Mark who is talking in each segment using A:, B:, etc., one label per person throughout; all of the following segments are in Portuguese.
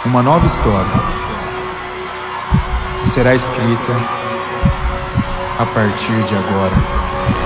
A: Uma nova história será escrita a partir de agora.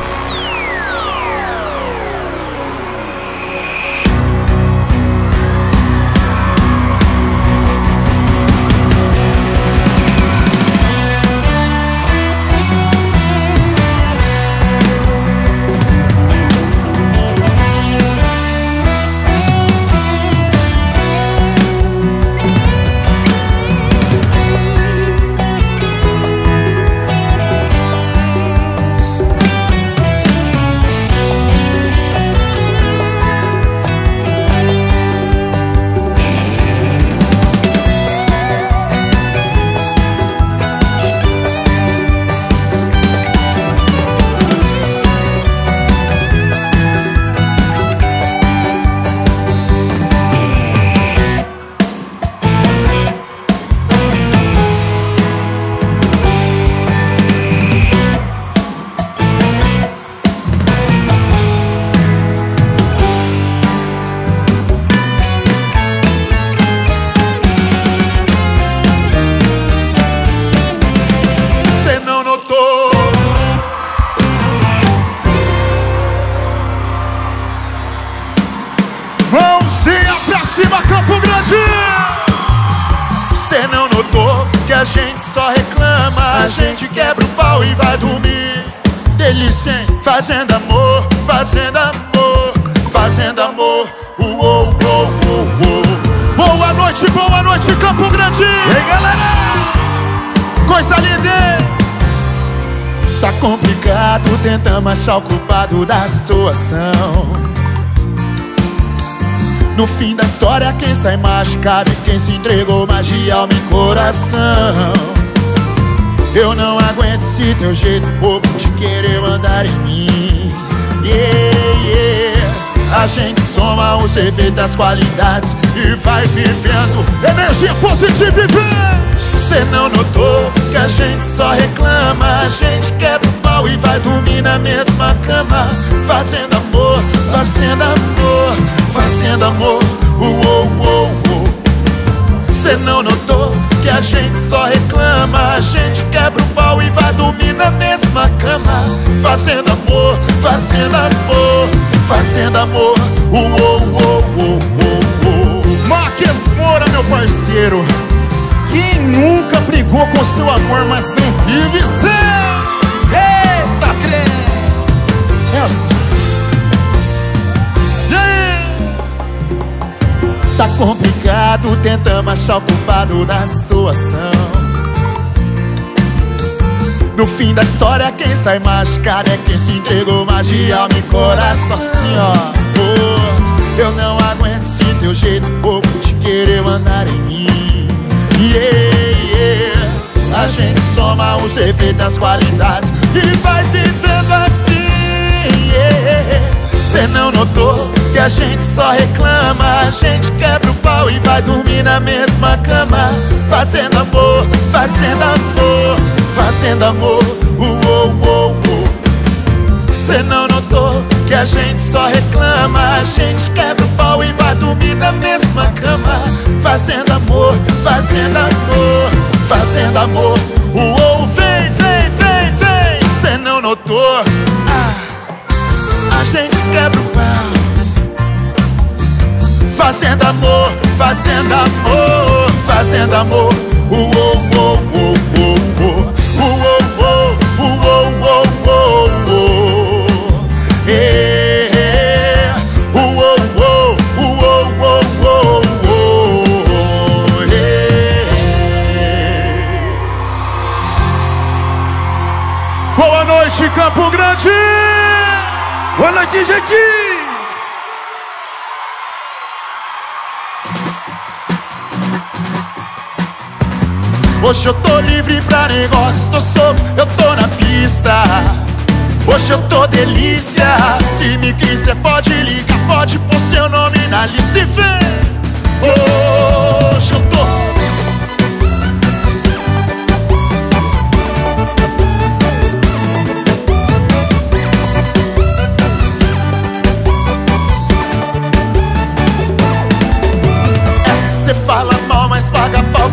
B: Mãozinha pra cima, Campo Grande! Cê não notou que a gente só reclama, a gente quebra o pau e vai dormir. Delícia, hein? Fazendo amor, fazendo amor, fazendo amor. Boa noite, Campo Grande!
C: E aí, galera?
B: Coisa linda, hein? Tá complicado, tentamos achar o culpado da situação. No fim da história, quem sai machucado é quem se entregou mais de alma e coração. Eu não aguento esse teu jeito bobo de querer mandar em mim. A gente soma os efeitos das qualidades e vai vivendo energia positiva e vem. Cê não notou que a gente só reclama, a gente quebra o pau e vai dormir na mesma cama. Fazendo amor, fazendo amor, fazendo amor. Cê não notou que a gente só reclama, a gente quebra o pau e vai dormir na mesma cama. Fazendo amor, fazendo amor, fazendo amor.
C: Marques Moura, meu parceiro. Quem nunca brigou com seu amor, mas nem vive sem? Eita, trem!
B: Essa. Tá complicado, tentamos achar o culpado da situação. No fim da história, quem sai machucado é quem se entregou mais de alma e coração. Assim, ó. Eu não aguento esse teu jeito bobo de querer mandar em mim. A gente soma os efeitos das qualidades e vai vivendo assim. Cê não notou que a gente só reclama, a gente quebra o pau e vai dormir na mesma cama. Fazendo amor, fazendo amor, fazendo amor. Cê não notou que a gente só reclama, a gente quebra o pau e vai dormir na mesma cama. Fazendo amor, fazendo amor, fazendo amor. Vem, vem, vem, vem. Cê não notou? A gente quebra o pau. Fazendo amor, fazendo amor, fazendo amor.
C: Boa noite, Campo Grande! Boa noite, gente!
B: Hoje eu tô livre pra negócio, tô solto, eu tô na pista. Hoje eu tô delícia. Se me quiser pode ligar, pode pôr seu nome na lista e vem. Hoje eu tô fala mal, mas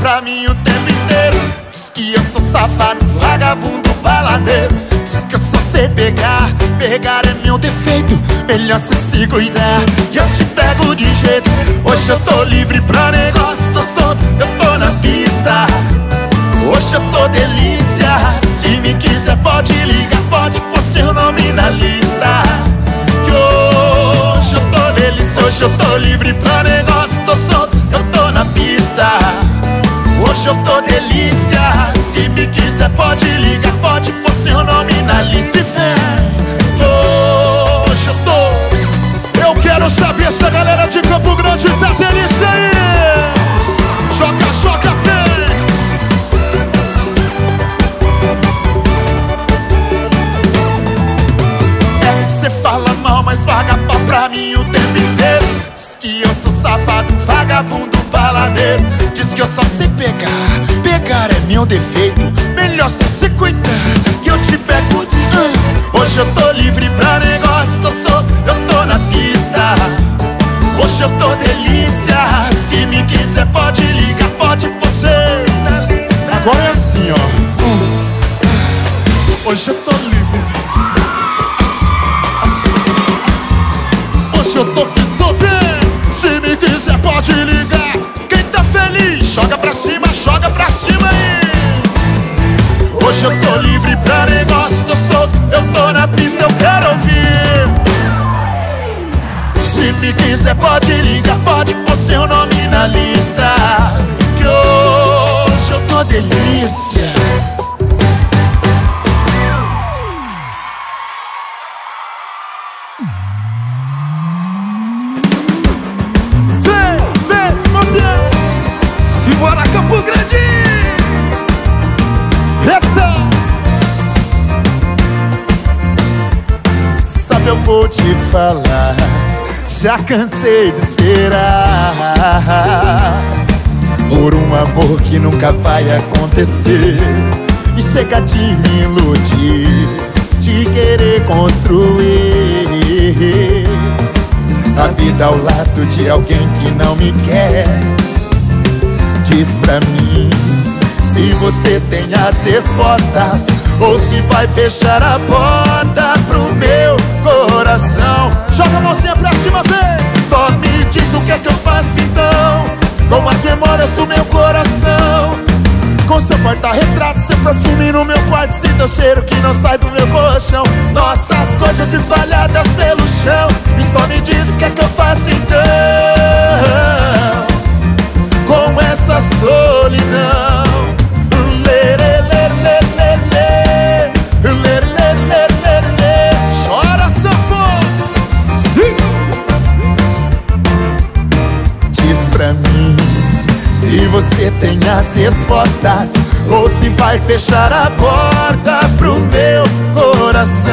B: pra mim o tempo inteiro. Diz que eu sou safado, vagabundo, baladeiro. Diz que eu só sei pegar, pegar é meu defeito. Melhor cê se cuidar, que eu te pego de jeito. Hoje eu tô livre pra negócio, tô solto, eu tô na pista. Hoje eu tô delícia, se me quiser pode ligar, pode pôr seu nome na lista. Que hoje eu tô delícia, hoje eu tô livre pra negócio, tô solto, eu tô na pista. Hoje eu tô delícia, se me quiser pode ligar, pode pôr seu nome na lista. E vem, hoje eu tô.
C: Eu quero saber se a galera de Campo Grande tá delícia aí. Joga, joga, vem.
B: Cê fala mal, mas vaga pau pra mim o tempo inteiro. Diz que eu sou safado, vagabundo, baladeiro. Diz que eu só sei pegar, pegar é meu defeito. Melhor cê se cuidar, que eu te pego de jeito. Hoje eu tô livre pra negócio, tô solto, eu tô na pista. Hoje eu tô delícia, se me quiser pode ligar, pode pôr seu na lista.
C: Agora é assim, ó. Hoje eu tô livre. Hoje eu tô que tô vendo. Se me quiser pode ligar.
B: Quem tá feliz, joga pra cima aí. Hoje eu tô livre pra negócio, tô solto, eu tô na pista, eu quero ouvir. Se me quiser pode ligar, pode pôr seu nome na lista. Que hoje eu tô delícia.
C: Simbora, Campo Grande! Eita!
B: Sabe, eu vou te falar, já cansei de esperar por um amor que nunca vai acontecer. E chega de me iludir, de querer construir a vida ao lado de alguém que não me quer. Diz pra mim se você tem as respostas ou se vai fechar a porta pro meu coração.
C: Joga a mãozinha pra cima, vem!
B: Só me diz o que é que eu faço então com as memórias do meu coração. Com seu porta-retrato, seu perfume no meu quarto, esse teu cheiro que não sai do meu colchão. Nossas coisas espalhadas pelo chão. E só me diz o que é que eu faço então com essa solidão.
C: Chora, sanfona!
B: Diz pra mim se você tem as respostas ou se vai fechar a porta pro meu coração.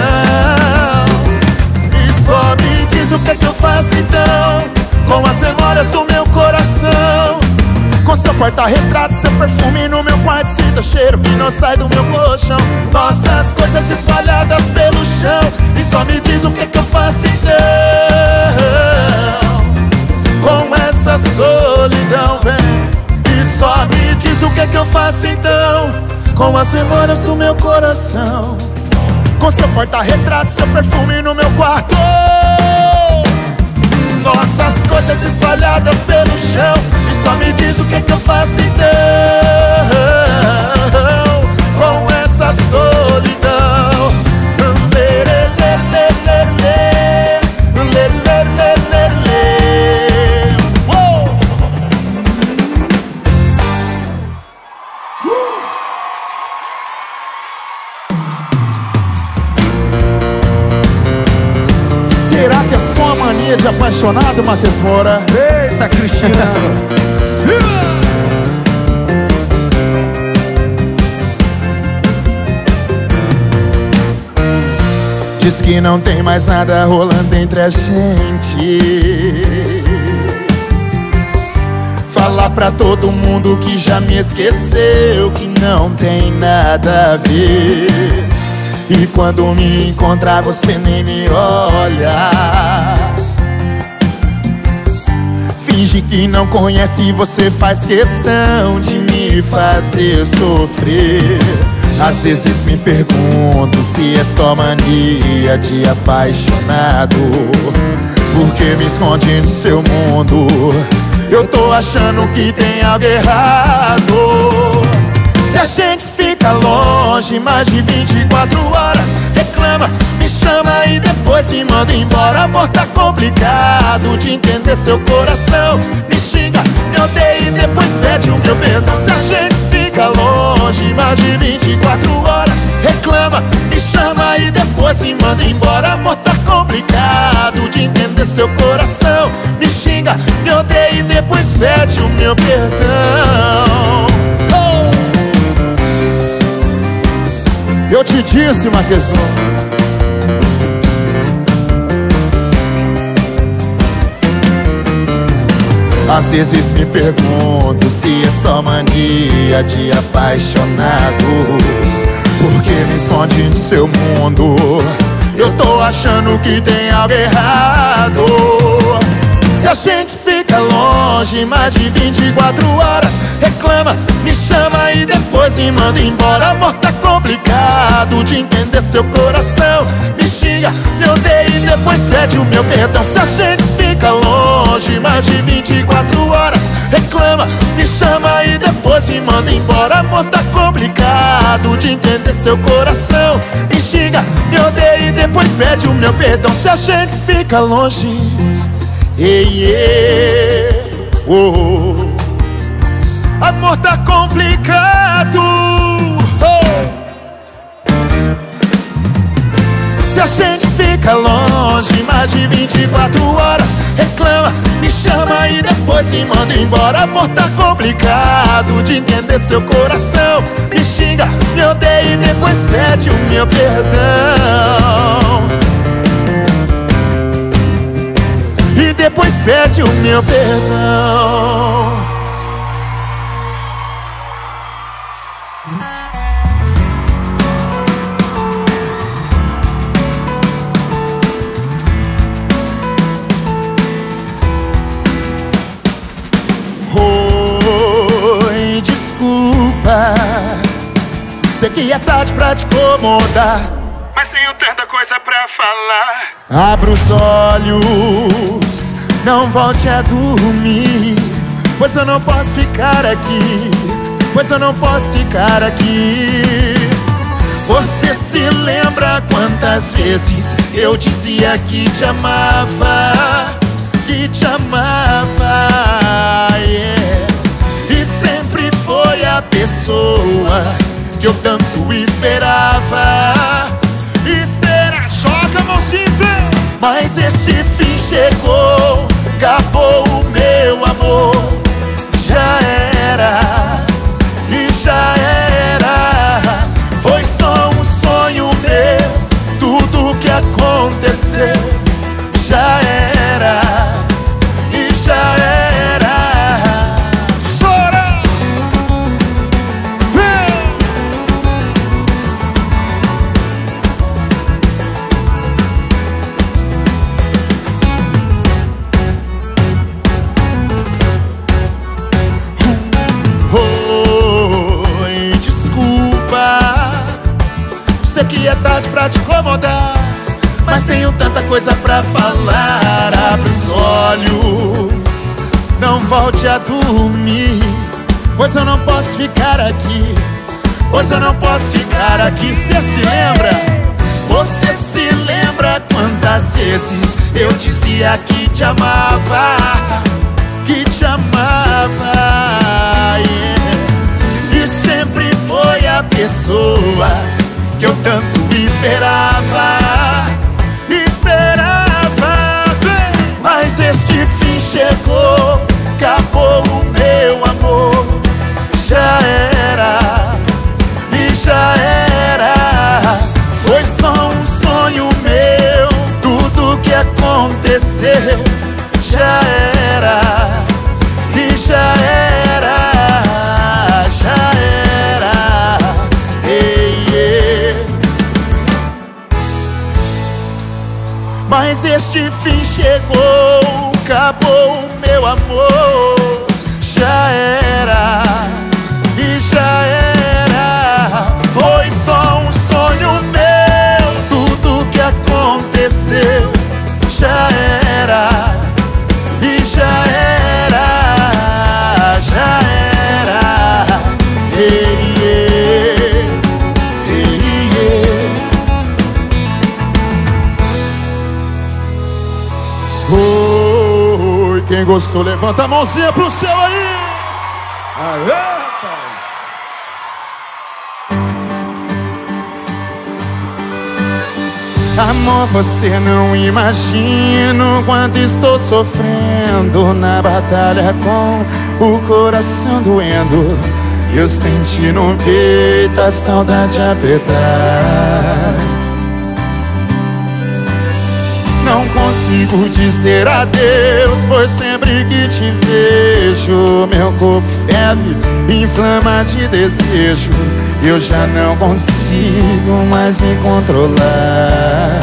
B: E só me diz o que é que eu faço então com as memórias do meu coração. Com seu porta-retrato, seu perfume no meu quarto, esse teu cheiro que não sai do meu colchão. Nossas coisas espalhadas pelo chão. E só me diz o que é que eu faço então com essa solidão, vem. E só me diz o que é que eu faço então com as memórias do meu coração. Com seu porta-retrato, seu perfume no meu quarto. Nossas coisas espalhadas pelo chão. E só me diz o que é que eu faço então com essa solidão.
C: Será que é só uma mania de apaixonado, Matheus Moura?
A: Eita, Cristiano!
B: Diz que não tem mais nada rolando entre a gente. Falar pra todo mundo que já me esqueceu, que não tem nada a ver. E quando me encontrar você nem me olha. finge que não conhece, você faz questão de me fazer sofrer. Às vezes me pergunto se é só mania de apaixonado, porque me esconde no seu mundo. Eu tô achando que tem algo errado. Se a gente fica longe mais de 24 horas, reclama, me chama e depois me manda embora. Amor, tá complicado de entender seu coração. Me xinga, me odeia e depois pede o meu perdão. Se a gente fica longe mais de 24 horas, reclama, me chama e depois me manda embora. Amor, tá complicado de entender seu coração. Me xinga, me odeia e depois pede o meu perdão.
C: Eu te disse, Marquezão.
B: Às vezes me pergunto se é só mania de apaixonado, porque me esconde no seu mundo. Eu tô achando que tem algo errado. Se a gente fica longe mais de 24 horas, reclama, me chama e depois me manda embora. Amor, tá complicado de entender seu coração. Me xinga, me odeia e depois pede o meu perdão. Se a gente fica longe mais de 24 horas, reclama, me chama e depois me manda embora. Amor, tá complicado de entender seu coração. Me xinga, me odeia e depois pede o meu perdão. Se a gente fica longe, ei, ei, oh, amor, tá complicado. Se a gente fica longe mais de 24 horas, reclama, me chama e depois me manda embora. Amor, tá complicado de entender seu coração. Me xinga, me odeia e depois pede o meu perdão. E depois pede o meu perdão. Oi, desculpa, sei que é tarde pra te incomodar,
A: Mas tenho tanta coisa pra falar.
B: abra os olhos, não volte a dormir, pois eu não posso ficar aqui, pois eu não posso ficar aqui. Você se lembra quantas vezes eu dizia que te amava, que te amava, yeah. E sempre foi a pessoa que eu tanto esperava.
C: Espera, joga a mãozinha, vem.
B: Mas esse fim chegou, acabou o meu amor. Já era, e já era. Foi só um sonho meu, tudo que aconteceu. Já era, e já era.
C: Chora, vem.
B: Oi, desculpa, sei que é tarde pra te incomodar, mas tenho tanta coisa pra falar. Abre os olhos, não volte a dormir, pois eu não posso ficar aqui, pois eu não posso ficar aqui. Cê se lembra? Você se lembra quantas vezes eu dizia que te amava, que te amava, yeah. E sempre foi a pessoa que eu tanto esperava, esperava, vem. Mas este fim chegou, acabou o meu amor. Já era, e já era. Foi só um sonho meu, tudo que aconteceu. Já era, e já era, já era, ei, ei. Mas este fim chegou, acabou o meu meu amor já era, e já era. Foi só um sonho meu, tudo que aconteceu já era, e já era, já era. Ei, ei, ei, ei. Oi, quem gostou, levanta a mãozinha pro céu aí. Aê, rapaz. Amor, você não imagina o quanto estou sofrendo na batalha com o coração doendo. Eu senti no peito a saudade apertar. Não consigo dizer adeus, pois sempre que te vejo meu corpo ferve, inflama de desejo. Eu já não consigo mais me controlar,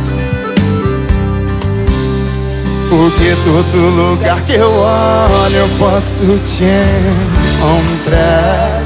B: porque todo lugar que eu olho eu posso te encontrar.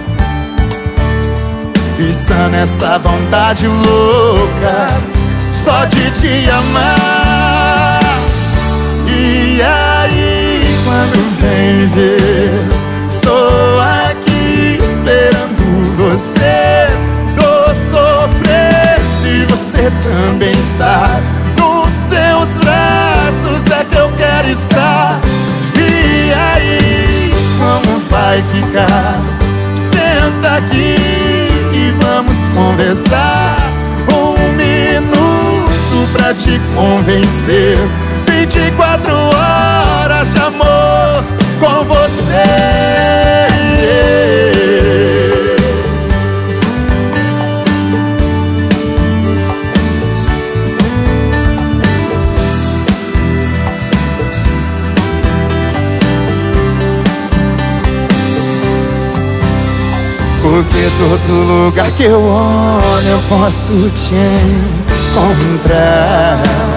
B: Pensando nessa vontade louca só de te amar. E aí quando vem ver, sou aqui esperando você. Tô sofrendo e você também está. Nos seus braços é que eu quero estar. E aí, como vai ficar? Senta aqui e vamos conversar. Um minuto pra te convencer. 24 horas de amor com você. Porque todo lugar que eu olho eu posso te encontrar.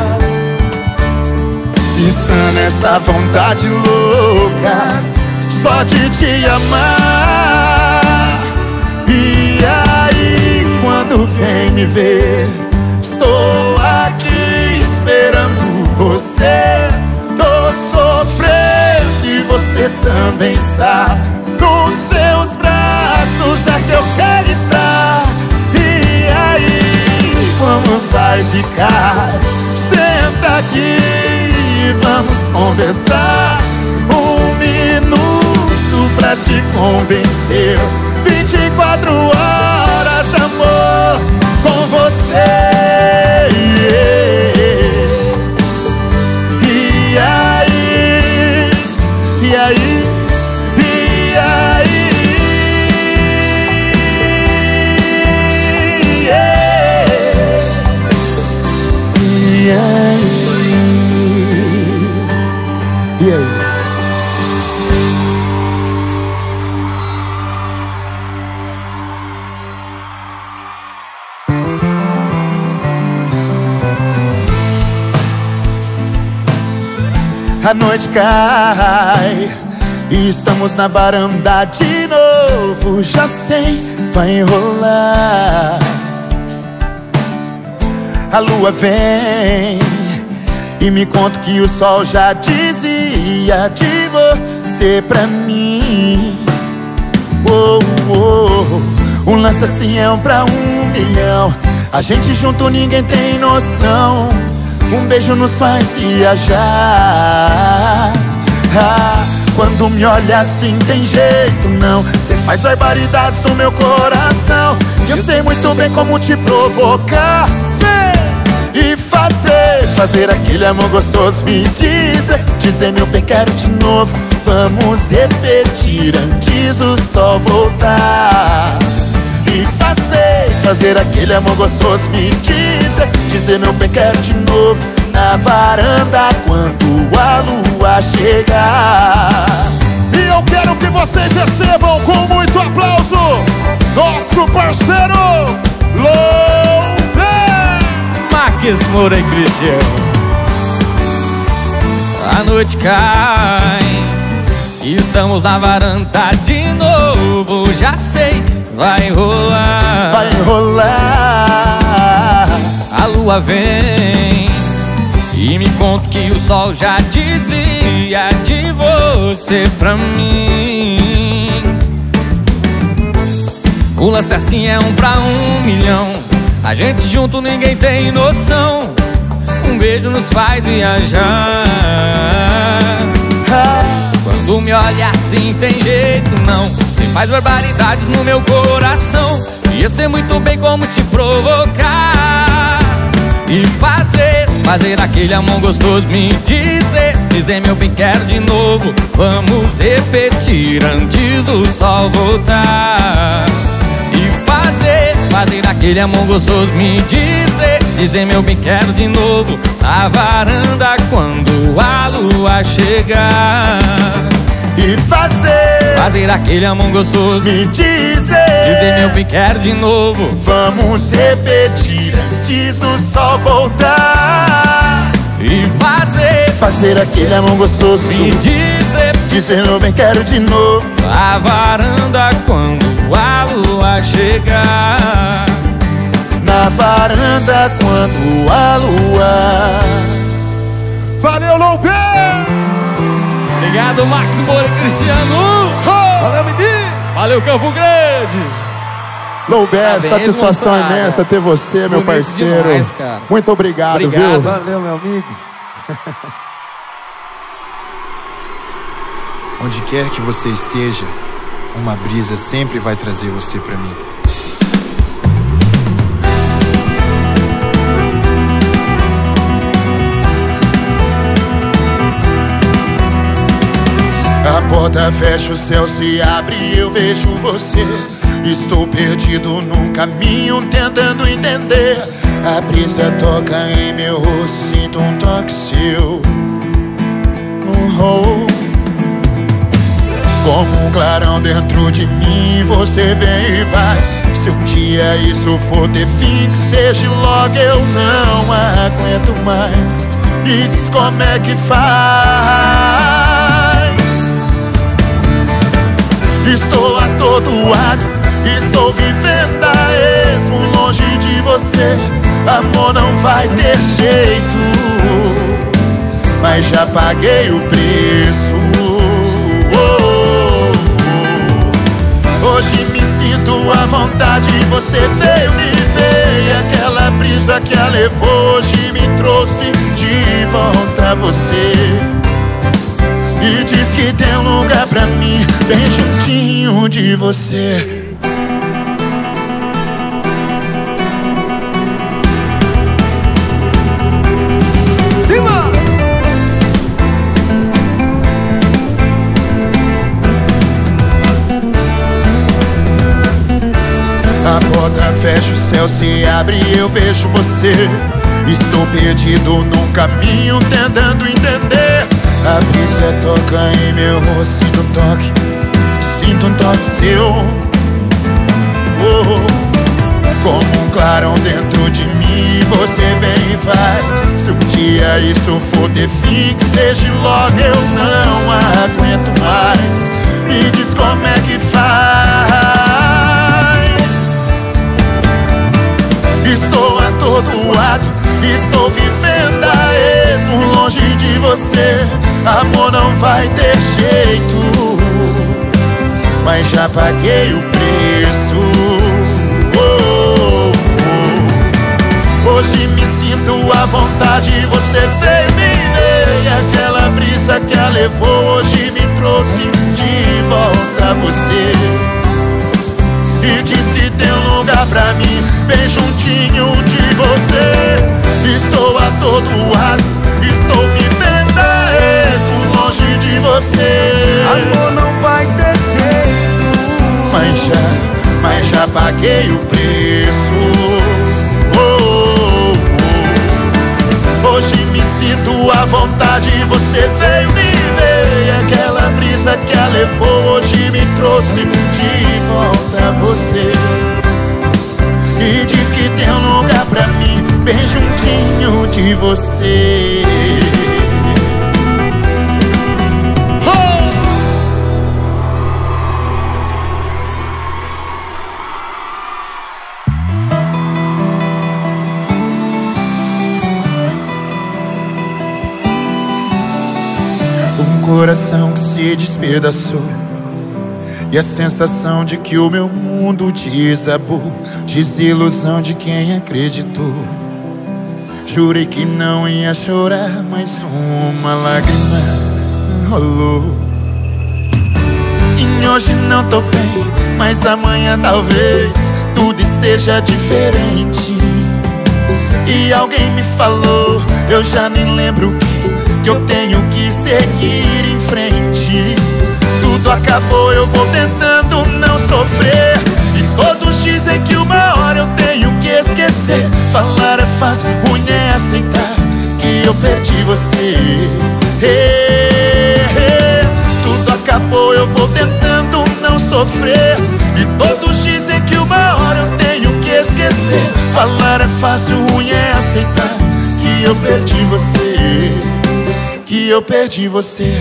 B: Pensando nessa vontade louca só de te amar. E aí quando vem me ver, estou aqui esperando você. Tô sofrendo e você também está. Nos seus braços é que eu quero estar. E aí, como vai ficar? Senta aqui e vamos conversar. Um minuto pra te convencer. 24 horas de amor com você. E aí, e aí, e aí, e aí, e aí. A noite cai e estamos na varanda de novo. Já sei, vai enrolar. A lua vem e me conta que o sol já dizia de você pra mim. Oh, oh, um lance assim é um pra 1 milhão. A gente junto ninguém tem noção. Um beijo nos faz viajar. Quando me olha assim tem jeito não. Cê faz barbaridades no meu coração. E eu sei muito bem como te provocar. Vem e fazer aquele amor gostoso. Me dizer meu bem, quero de novo. Vamos repetir antes o sol voltar. E fazer aquele amor gostoso. Me dizer meu bem, quero de novo. Na varanda quando a lua chegar. E eu quero que vocês recebam com muito aplauso nosso parceiro Louré,
D: Max Moura e Cristiano. a noite cai e estamos na varanda de novo. Já sei, vai rolar.
B: Vai rolar.
D: A lua vem e me conta que o sol já dizia de você pra mim. O lance assim é 1 pra 1 milhão. A gente junto ninguém tem noção. Um beijo nos faz viajar. Quando me olha assim tem jeito não. Você faz barbaridades no meu coração. Ia ser muito bem como te provocar e fazer aquele amor gostoso. Me dizer meu bem, quero de novo. Vamos repetir antes do sol voltar. E fazer aquele amor gostoso. Me dizer meu bem, quero de novo. Na varanda quando a lua chegar.
B: E fazer
D: aquele amor gostoso.
B: Me dizer
D: meu bem, quero de novo.
B: Vamos repetir antes do sol voltar.
D: E
B: fazer aquele amor gostoso.
D: Me
B: dizer meu bem, quero de novo.
D: Na varanda quando a lua chegar.
B: Na varanda quando a lua.
C: Valeu, Loubé!
D: Obrigado, Max Moura e Cristiano.
C: Valeu, menino!
D: Valeu, Campo Grande!
B: Loubé, satisfação imensa ter você, meu parceiro.
D: Demais, cara.
B: Muito obrigado, viu?
C: Valeu, meu amigo.
E: Onde quer que você esteja, uma brisa sempre vai trazer você pra mim.
B: A porta fecha, o céu se abre e eu vejo você. Estou perdido num caminho tentando entender. A brisa toca em meu rosto, sinto um toque seu. Como um clarão dentro de mim, você vem e vai. Se um dia isso for ter fim, que seja logo, eu não aguento mais. Me diz como é que faz. Estou atordoado, estou vivendo a esmo longe de você. Amor, não vai ter jeito, mas já paguei o preço. Hoje me sinto à vontade, você veio me ver. E aquela brisa que a levou hoje me trouxe de volta a você. E diz que tem um lugar pra mim bem juntinho de você. A porta fecha, o céu se abre e eu vejo você. Estou perdido num caminho tentando entender. A brisa toca em meu rosto, sinto um toque seu. Como um clarão dentro de mim, você vem e vai. Se um dia isso for ter fim, que seja logo, eu não aguento mais. Me diz como é que faz. Estou atordoado, estou vivendo a esmo longe de você. Amor, não vai ter jeito, mas já paguei o preço. Hoje me sinto à vontade, você veio me ver. E aquela brisa que a levou hoje me trouxe de volta a você. E diz que tem um lugar pra mim bem juntinho de você. Estou atordoado, estou vivendo a esmo longe de você.
C: Amor, não vai ter jeito,
B: mas já paguei o preço. Hoje me sinto à vontade, você veio me ver. E aquela brisa que a levou hoje me trouxe de volta a você. E diz que tem um lugar pra mim bem juntinho de você. coração que se despedaçou, e a sensação de que o meu mundo desabou. Desilusão de quem acreditou. Jurei que não ia chorar, mas uma lágrima rolou. E hoje não tô bem, mas amanhã talvez tudo esteja diferente. E alguém me falou, eu já nem lembro o que eu tenho que seguir em frente. Tudo acabou, eu vou tentando não sofrer, e todos dizem que uma hora eu tenho que esquecer. Falar é fácil, ruim é aceitar que eu perdi você. Tudo acabou, eu vou tentando não sofrer, e todos dizem que uma hora eu tenho que esquecer. Falar é fácil, ruim é aceitar que eu perdi você, que eu perdi você.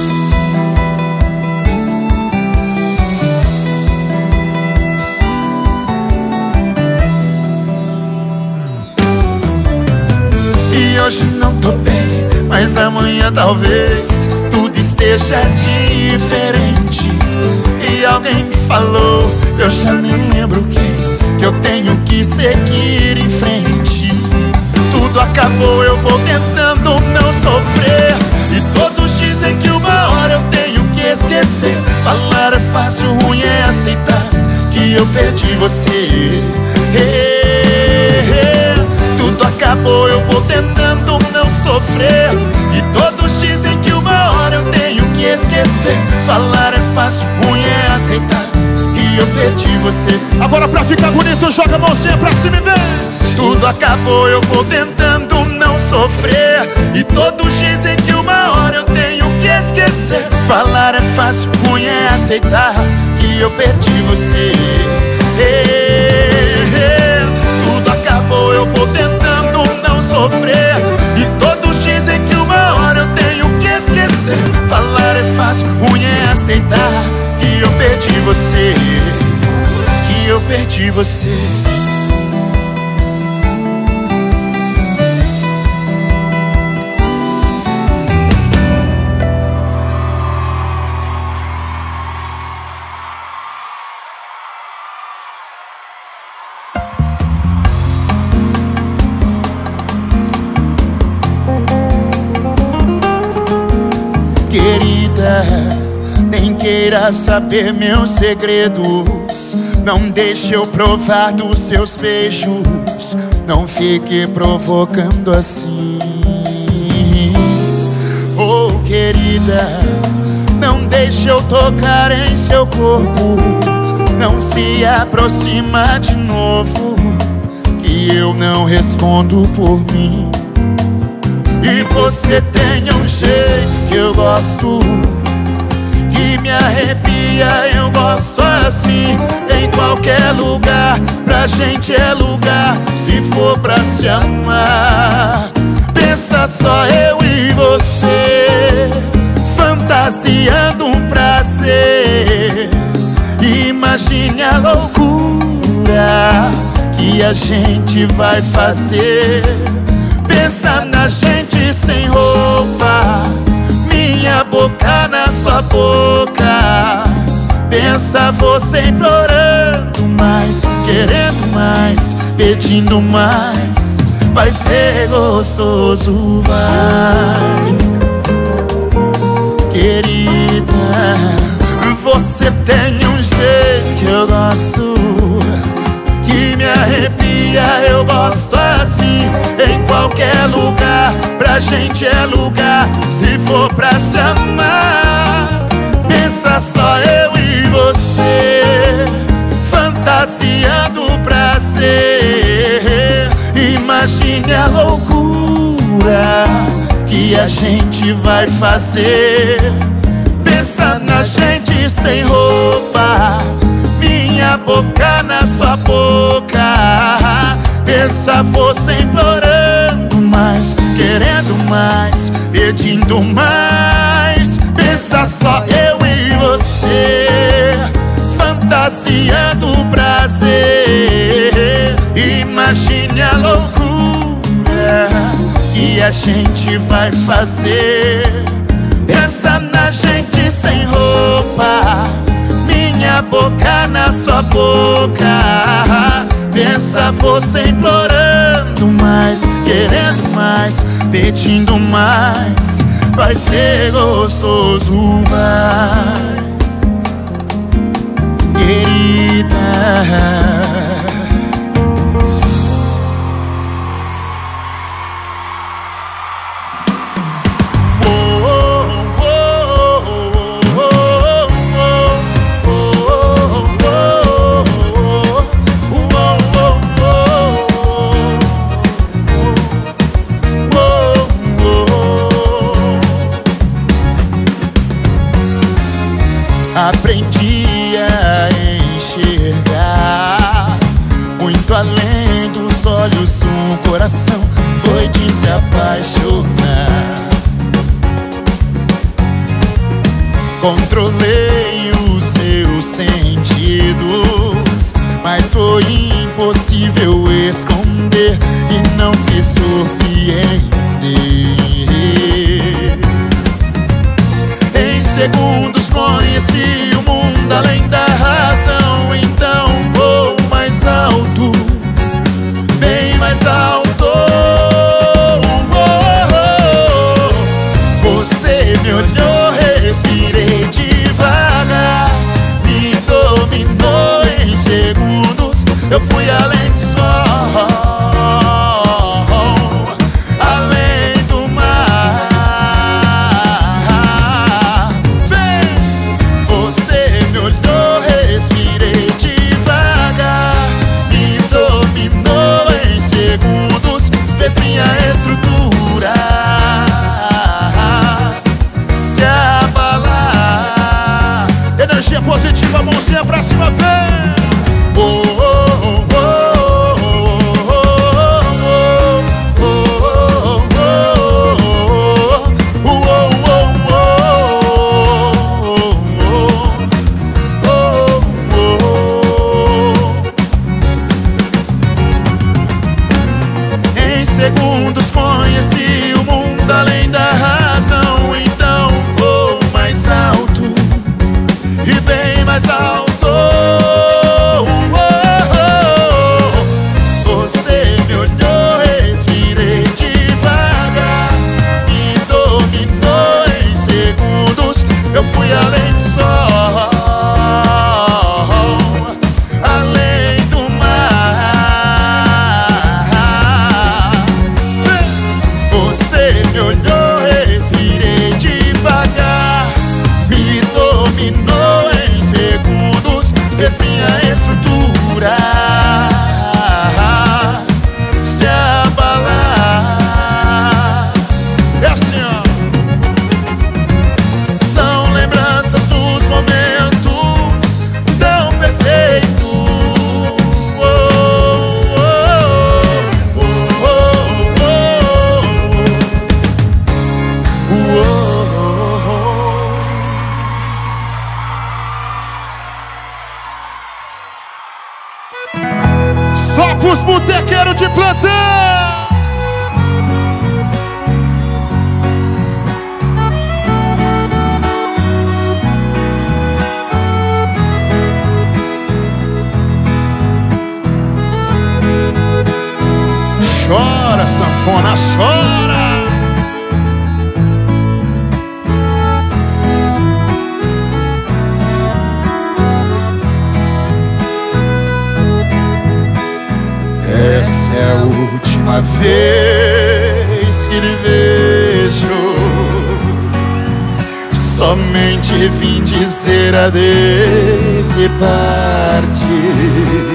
B: E hoje não tô bem, mas amanhã talvez tudo esteja diferente. E alguém me falou, eu já nem lembro quem, que eu tenho que seguir em frente. Tudo acabou, eu vou tentando não sofrer, e todos dizem que uma hora eu tenho que esquecer. Falar é fácil, ruim é aceitar que eu perdi você. Tudo acabou, eu vou tentando não sofrer, e todos dizem que uma hora eu tenho que esquecer. Falar é fácil, ruim é aceitar que eu perdi você.
C: Agora pra ficar bonito, joga a mãozinha pra cima e vem.
B: Tudo acabou, eu vou tentando não sofrer, e todos dizem que uma hora eu tenho que esquecer. Falar é fácil, ruim é aceitar que eu perdi você. Tudo acabou, eu vou tentando não sofrer, e todos dizem que uma hora eu tenho que esquecer. Falar é fácil, ruim é aceitar que eu perdi você, que eu perdi você. Querida, nem queira saber meus segredos, não deixe eu provar dos seus beijos, não fique provocando assim. Oh, querida, não deixe eu tocar em seu corpo, não se aproxima de novo, que eu não respondo por mim. E você tem um jeito que eu gosto, que me arrepia, eu gosto assim. Em qualquer lugar, pra gente é lugar, se for pra se amar. Pensa só eu e você, fantasiando um prazer. Imagine a loucura que a gente vai fazer. Pensa na gente sem roupa, minha boca na sua boca. Pensa você implorando mais, querendo mais, pedindo mais. Vai ser gostoso, vai. Querida, você tem um jeito que eu gosto, que me arrepia, eu gosto assim. Em qualquer lugar, pra gente é lugar, se for pra se amar. Pensa só eu e você, fantasiando o prazer. Imagine a loucura que a gente vai fazer. Pensa na gente sem roupa, minha boca na sua boca. Pensa você implorando mais, querendo mais, pedindo mais. Pensa só eu e você, fantasiando o prazer. Imagine a loucura que a gente vai fazer. Pensa na boca. Pensa você implorando mais, querendo mais, pedindo mais. Vai ser gostoso, vai, querida. Aprendi a enxergar muito além dos olhos. Um coração foi de se apaixonar. Controlei os meus sentidos, mas foi impossível esconder e não se surpreender. Em segundos conheci o mundo além da razão. Então vou mais alto, bem mais alto. Você me olhou, respirei devagar, me dominou em segundos. Eu fui além do sol, além do mar. Vem! Você me olhou, respirei devagar, me dominou em segundos, fez minha estrutura se abalar. Energia positiva, mãozinha pra cima, vem! Em segundos conheci o mundo além da razão. Então vou mais alto e bem mais alto. Você me olhou, respirei devagar, me dominou em segundos. Eu fui além do sol, além do mar. Você me olhou, respirei devagar, me dominou em segundos, fez minha estrutura se abalar. É assim, ó. São lembranças dos momentos tão perfeitos.
C: Só pros botequeiros de plantão. Chora, sanfona, chora.
B: Essa é a última vez que lhe vejo. Somente vim dizer adeus e partir.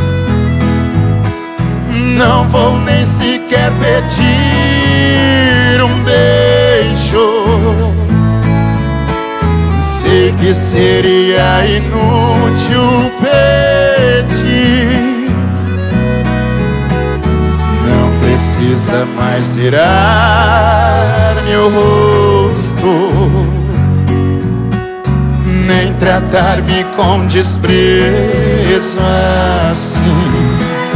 B: Não vou nem sequer pedir um beijo. Sei que seria inútil pedir. Não precisa mais virar meu rosto, nem tratar-me com desprezo assim.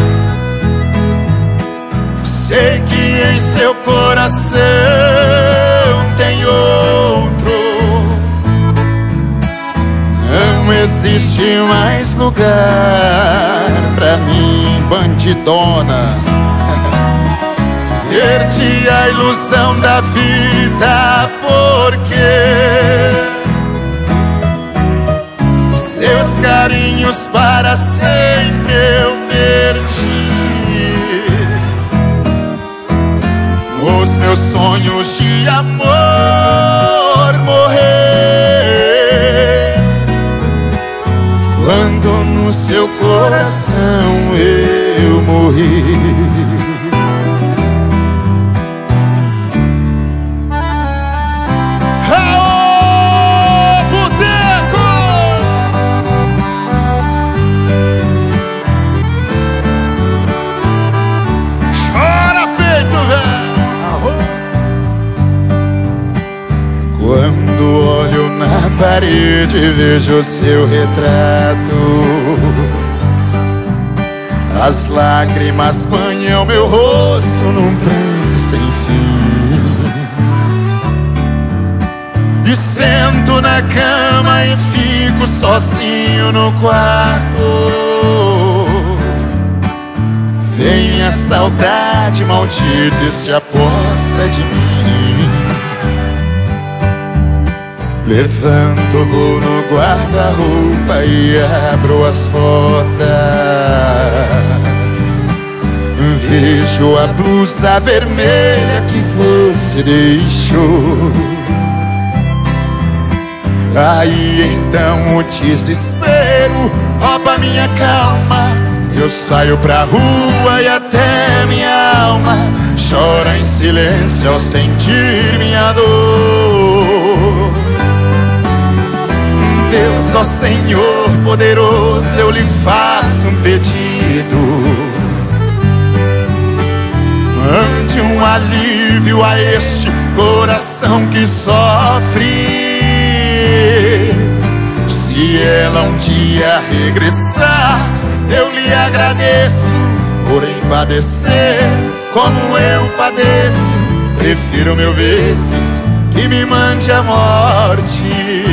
B: Sei que em seu coração tem outro. Não existe mais lugar pra mim, bandidona. Perdi a ilusão da vida porque seus carinhos para sempre eu perdi. Os meus sonhos de amor morrer quando no seu coração eu morri. Quando olho na parede vejo seu retrato, as lágrimas banham meu rosto num pranto sem fim. E sento na cama e fico sozinho no quarto. Vem a saudade maldita e se apossa de mim. Levanto, vou no guarda-roupa e abro as fotos. Vejo a blusa vermelha que você deixou. Aí então o desespero rouba minha calma. Eu saio pra rua e até minha alma chora em silêncio ao sentir minha dor. Deus, ó Senhor poderoso, eu lhe faço um pedido. Mande um alívio a este coração que sofre. Se ela um dia regressar, eu lhe agradeço. Porém padecer como eu padeço, prefiro mil vezes que me mande a morte.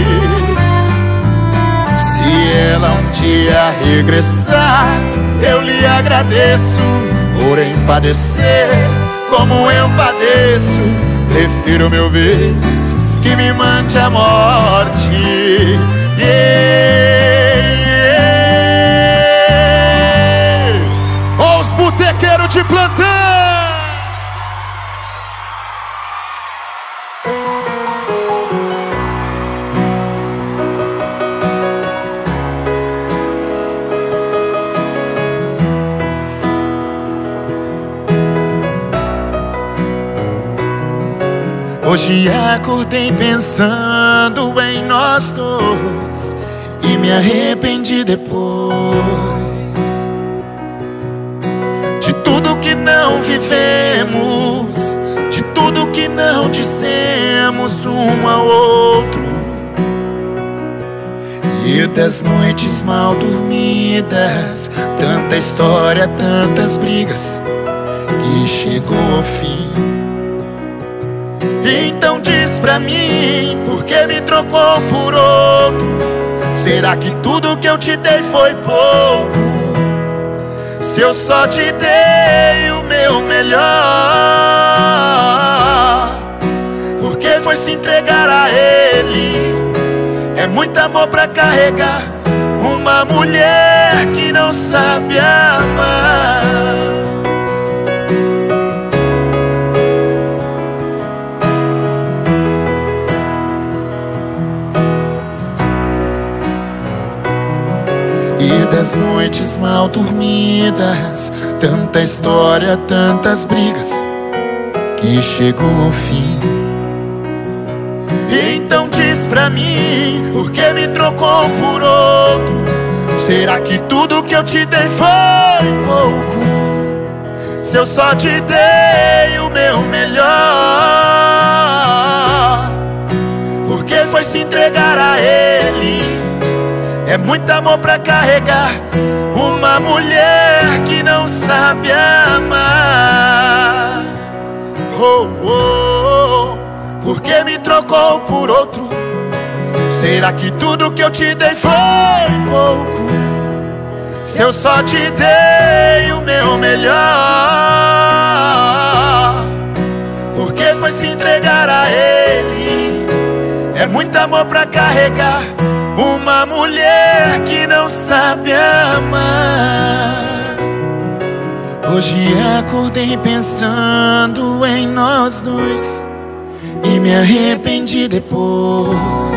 B: Se ela um dia regressar, eu lhe agradeço. Porém padecer como eu padeço, prefiro mil vezes que me mande a morte. Os botequeiros de plantão. Hoje acordei pensando em nós dois e me arrependi depois de tudo que não vivemos, de tudo que não dissemos um ao outro, e das noites mal dormidas, tanta história, tantas brigas que chegou ao fim. Então diz pra mim, por que me trocou por outro? Será que tudo que eu te dei foi pouco? Se eu só te dei o meu melhor, por que foi se entregar a ele? É muito amor pra carregar uma mulher que não sabe amar. E das noites mal dormidas, tanta história, tantas brigas que chegou ao fim. Então diz pra mim, por que me trocou por outro? Será que tudo que eu te dei foi pouco? Se eu só te dei o meu melhor, por que foi se entregar a ele? É muito amor pra carregar uma mulher que não sabe amar. Oh, oh, oh. Por que me trocou por outro? Será que tudo que eu te dei foi pouco? Se eu só te dei o meu melhor, porque foi se entregar a ele. É muito amor pra carregar uma mulher que não sabe amar. Hoje acordei pensando em nós dois e me arrependi depois.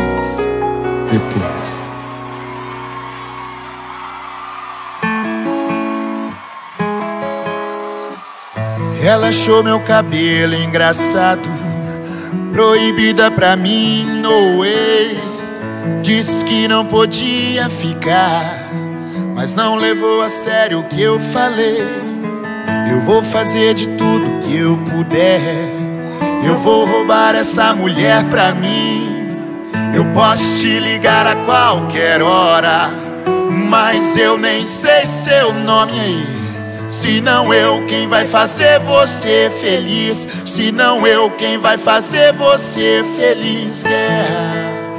B: Ela achou meu cabelo engraçado, proibida pra mim, no way. Disse que não podia ficar, mas não levou a sério o que eu falei. Eu vou fazer de tudo que eu puder, eu vou roubar essa mulher pra mim. Eu posso te ligar a qualquer hora, mas eu nem sei seu nome aí. Se não eu, quem vai fazer você feliz? Se não eu, quem vai fazer você feliz? Guerra.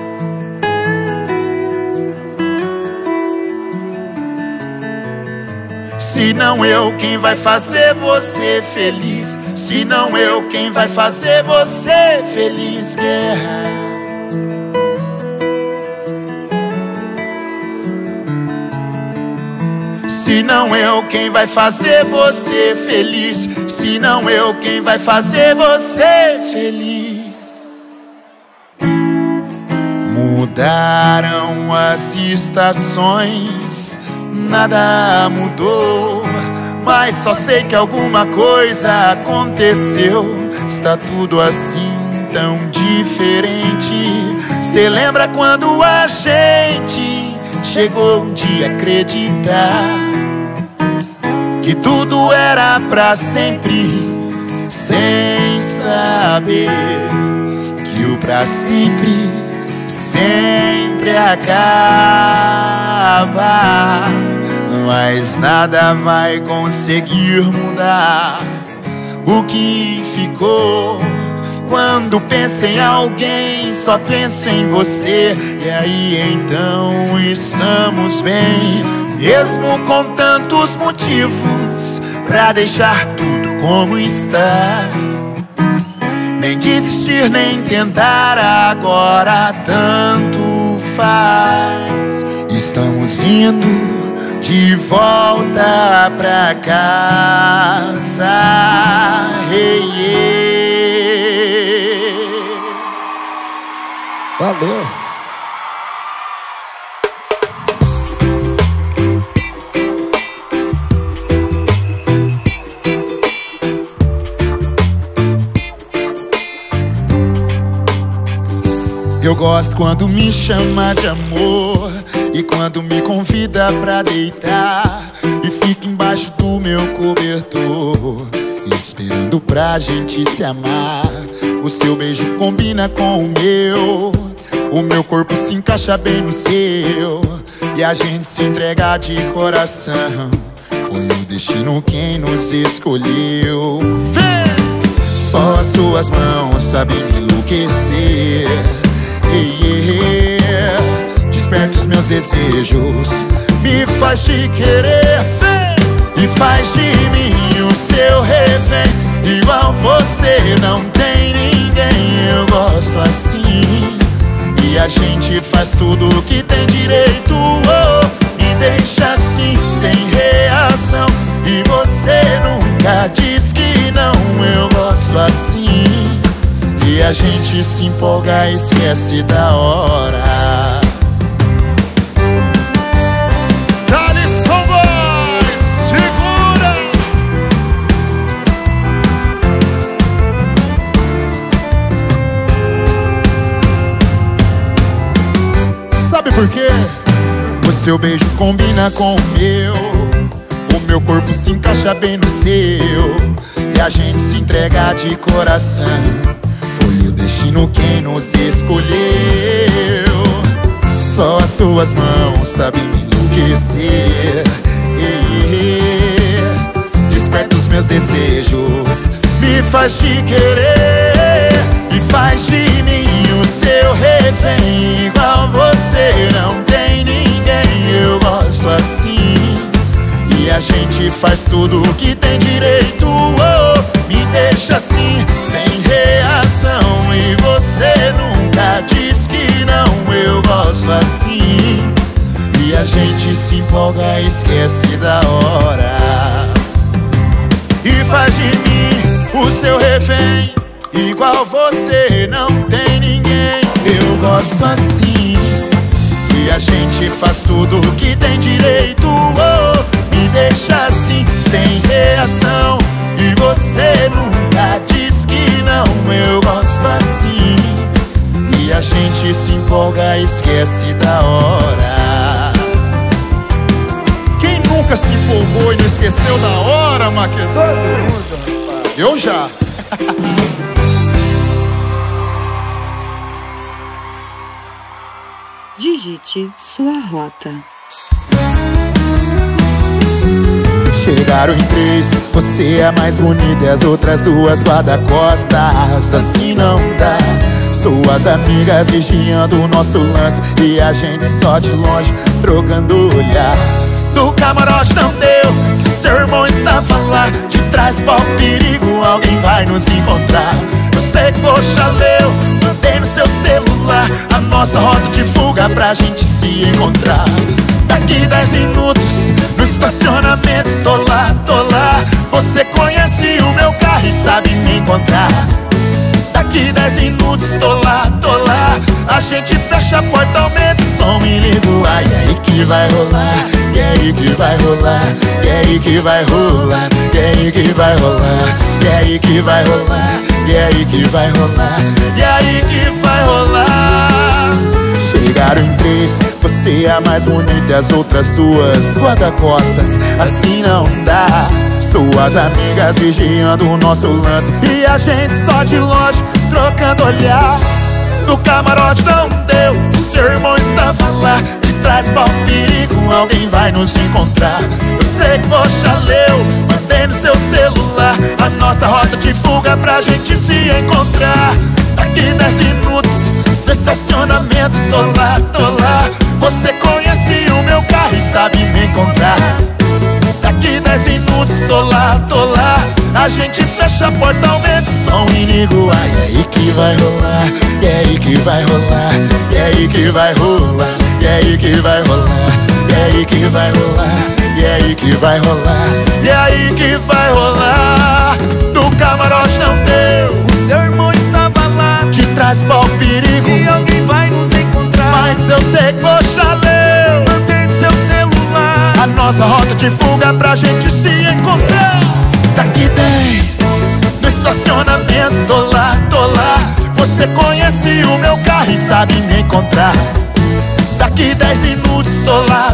B: Se não eu, quem vai fazer você feliz? Se não eu, quem vai fazer você feliz? Guerra. Se não eu, quem vai fazer você feliz? Se não eu, quem vai fazer você feliz? Mudaram as estações, nada mudou, mas só sei que alguma coisa aconteceu. Está tudo assim tão diferente. Cê lembra quando a gente chegou de acreditar que tudo era pra sempre, sem saber que o pra sempre sempre acaba. Mas nada vai conseguir mudar o que ficou. Quando penso em alguém, só penso em você. E aí então estamos bem, mesmo com tantos motivos pra deixar tudo como está. Nem desistir, nem tentar, agora tanto faz. Estamos indo de volta pra casa. Hey, yeah.
C: Valeu!
B: Eu gosto quando me chama de amor e quando me convida pra deitar e fica embaixo do meu cobertor, esperando pra gente se amar. O seu beijo combina com o meu corpo se encaixa bem no seu e a gente se entrega de coração. Foi o destino quem nos escolheu. Vem! Só as suas mãos sabem me enlouquecer. Desperta os meus desejos, me faz te querer, e faz de mim o seu refém. Igual você não tem ninguém. Eu gosto assim, e a gente faz tudo que tem direito, me deixa assim sem reação. E você nunca diz que não. Eu gosto assim, e a gente se empolga e esquece da hora.
C: Dá-lhe som, boys! Segura! Sabe por quê?
B: O seu beijo combina com o meu corpo se encaixa bem no seu e a gente se entrega de coração. Foi o destino quem nos escolheu. Só as suas mãos sabem me enlouquecer. Desperta os meus desejos, me faz te querer, e faz de mim o seu refém. Igual você gente faz tudo o que tem direito. Me deixa assim, sem reação. E você nunca diz que não, eu gosto assim. E a gente se empolga, esquece da hora. E faz de mim o seu refém. Igual você não tem ninguém. Eu gosto assim. E a gente faz tudo o que tem direito. Me deixa assim, sem reação. E você nunca diz que não, eu gosto assim. E a gente se empolga, esquece da hora.
C: Quem nunca se empolgou e não esqueceu da hora, Marquesão? Eu já.
F: Digite sua rota.
B: Chegaram em 3, você é a mais bonita e as outras duas guarda-costas. Assim não dá. Suas amigas vigiando o nosso lance e a gente só de longe trocando olhar. Do camarote não deu, que seu irmão estava lá. De trás para o perigo, alguém vai nos encontrar. Eu sei que você leu, mandei no seu celular a nossa rota de fuga pra gente se encontrar. Daqui 10 minutos, no estacionamento, tô lá. Você conhece o meu carro e sabe me encontrar. Daqui 10 minutos, tô lá. A gente fecha a porta, aumenta o som e liga o ar. E aí que vai rolar, e aí que vai rolar, e aí que vai rolar, e aí que vai rolar, e aí que vai rolar, e aí que vai rolar, e aí que vai rolar. Chegaram em 3, você é a mais bonita e as outras duas guarda-costas. Assim não dá. Suas amigas vigiando o nosso lance e a gente só de longe trocando olhar. No camarote não deu, o seu irmão estava lá. De trás para o perigo, alguém vai nos encontrar. Eu sei que você leu, mandei no seu celular a nossa rota de fuga pra gente se encontrar. Daqui 10 minutos, no estacionamento, tô lá. Você conhece o meu carro e sabe me encontrar. Daqui 10 minutos, tô lá. A gente fecha a porta, aumenta o som e liga o ar. E aí que vai rolar, e aí que vai rolar, e aí que vai rolar, e aí que vai rolar, e aí que vai rolar, e aí que vai rolar, e aí que vai rolar. Do camarote não deu,
D: O seu irmão estava lá.
B: de trás para o perigo,
D: E alguém vai nos encontrar.
B: mas eu sei que você leu,
D: Mandei no seu celular
B: a nossa rota de fuga pra gente se encontrar. Daqui 10, no estacionamento, tô lá. Você conhece o meu carro e sabe me encontrar. Daqui 10 minutos, tô lá.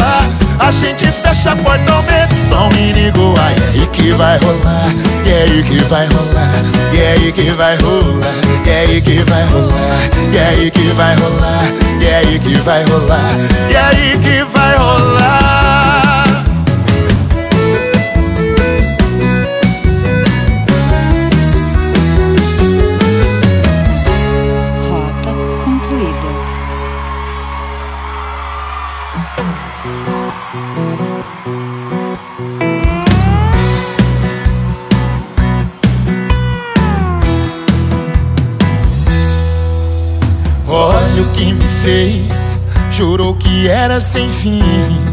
B: A gente fecha a porta, aumenta o som e liga o ar. E aí que vai rolar, e aí que vai rolar, e aí que vai rolar, e aí que vai rolar, e aí que vai rolar, e aí que vai rolar, e aí que vai rolar.
F: Rota concluída.
B: Olha o que me fez, jurou que era sem fim.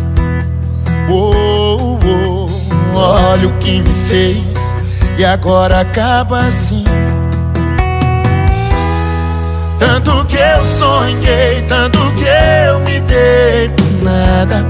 B: Olha o que me fez e agora acaba assim. Tanto que eu sonhei, tanto que eu me dei por nada.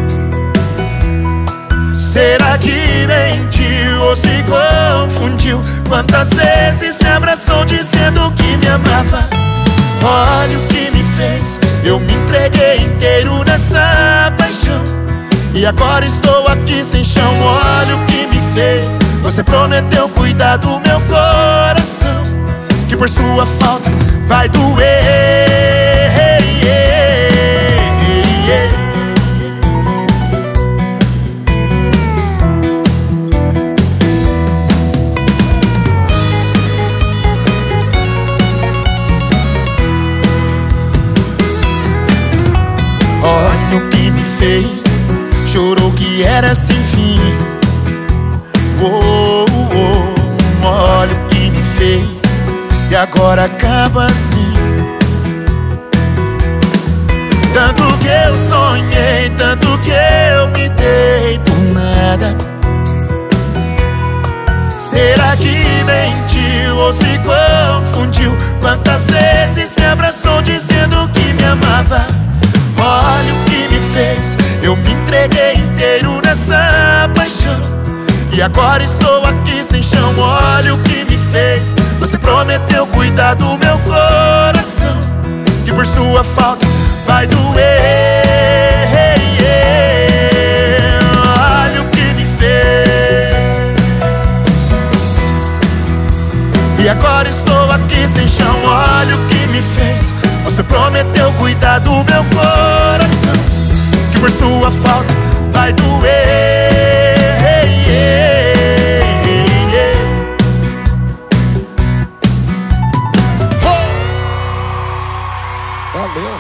B: Será que mentiu ou se confundiu? Quantas vezes me abraçou dizendo que me amava? Olha o que me fez, eu me entreguei inteiro nessa paixão. E agora estou aqui sem chão. Olha o que me fez, você prometeu cuidar do meu coração, que por sua falta vai doer. Olha o que me fez, chorou que era sem fim. agora acaba assim. Tanto que eu sonhei, tanto que eu me dei por nada. Será que mentiu ou se confundiu? Quantas vezes me abraçou dizendo que me amava? Olha o que me fez, eu me entreguei inteiro nessa paixão. E agora estou aqui sem chão, olha o que me fez. Você prometeu cuidar do meu coração, que por sua falta vai doer. Olha o que me fez. E agora estou aqui sem chão, olha o que me fez. Você prometeu cuidar do meu coração, que por sua falta vai doer.
C: Valeu.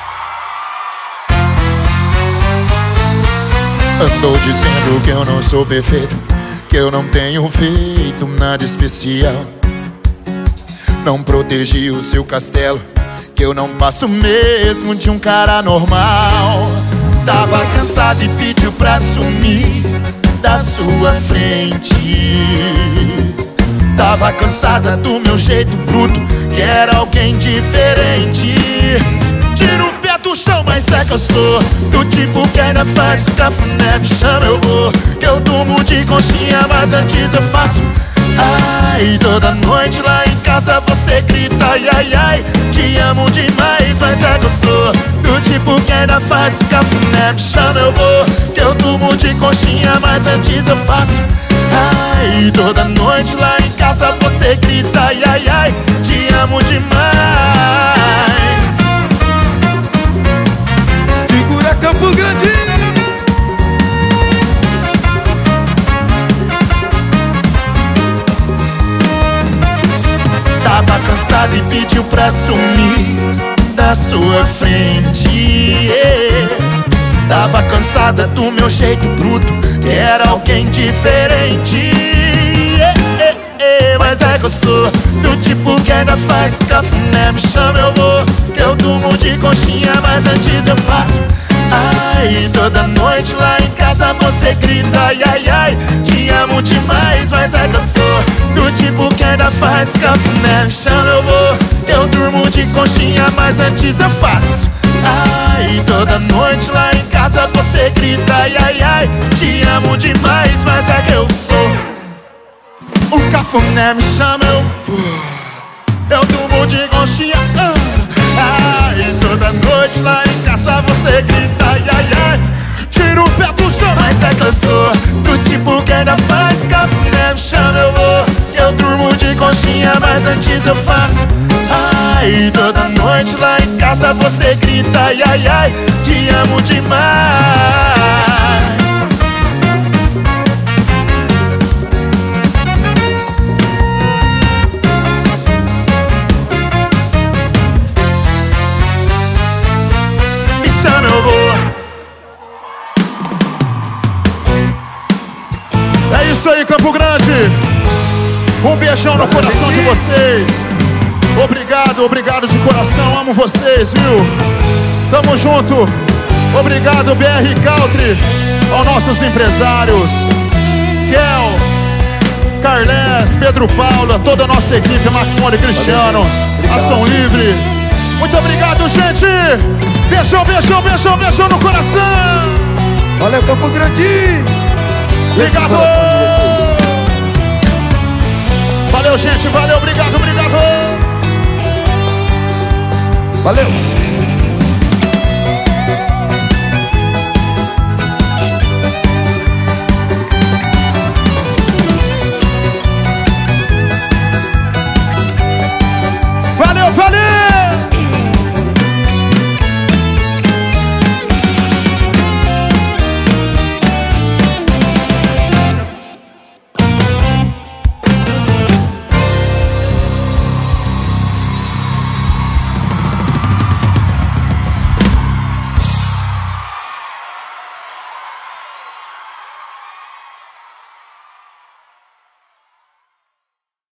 B: Andou dizendo que eu não sou perfeito, que eu não tenho feito nada especial. Não protegi o seu castelo, que eu não passo mesmo de um cara normal. Tava cansado e pediu pra sumir da sua frente. Tava cansada do meu jeito bruto, que era alguém diferente. Tira o pé do chão, mas é que eu sou do tipo que ainda faz o cafuné. Me chama, eu vou, que eu durmo de conchinha, mas antes eu faço. Ai, toda noite lá em casa você grita, ai, ai, ai, te amo demais, mas é que eu sou do tipo que ainda faz o cafuné. Me chama, eu vou, que eu durmo de conchinha, mas antes eu faço. Ai, toda noite lá em casa você grita, ai, ai, ai, te amo demais.
C: Segura Campo Grande.
B: Tava cansado e pediu pra sumir da sua frente. Tava cansada do meu jeito bruto, que era alguém diferente. Mas é que eu sou do tipo que ainda faz cafuné. Me chama, eu vou, que eu durmo de conchinha, mas antes eu faço. Ai, toda noite lá em casa você grita, ai, ai, ai, te amo demais, mas é que eu sou do tipo que ainda faz cafuné. Me chama, eu vou, que eu durmo de conchinha, mas antes eu faço. Ai, toda noite lá em casa você grita, ai, ai, ai, te amo demais, mas é que eu sou o cafuné. Me chama, eu vou, eu durmo de conchinha. Ai, toda noite lá em casa você grita, ai, ai, ai, tira o pé do chão, mas é que eu sou do tipo que ainda faz cafuné. Me chama, eu vou, que eu durmo de conchinha, mas antes eu faço. Ai, toda noite lá em casa você grita, ai, ai, ai, te amo demais. Me chama, eu vou.
C: É isso aí, Campo Grande. Um beijão no coração de vocês. Obrigado, obrigado de coração. Amo vocês, viu? Tamo junto. Obrigado, BR Country. Aos nossos empresários Kel, Carles, Pedro Paula, toda a nossa equipe, Maximone Cristiano, Ação Livre. Muito obrigado, gente. Beijão, beijão, beijão, beijão no coração.
G: Valeu, Campo Grande.
C: Obrigado. Valeu, gente. Valeu, obrigado, obrigado.
G: Valeu.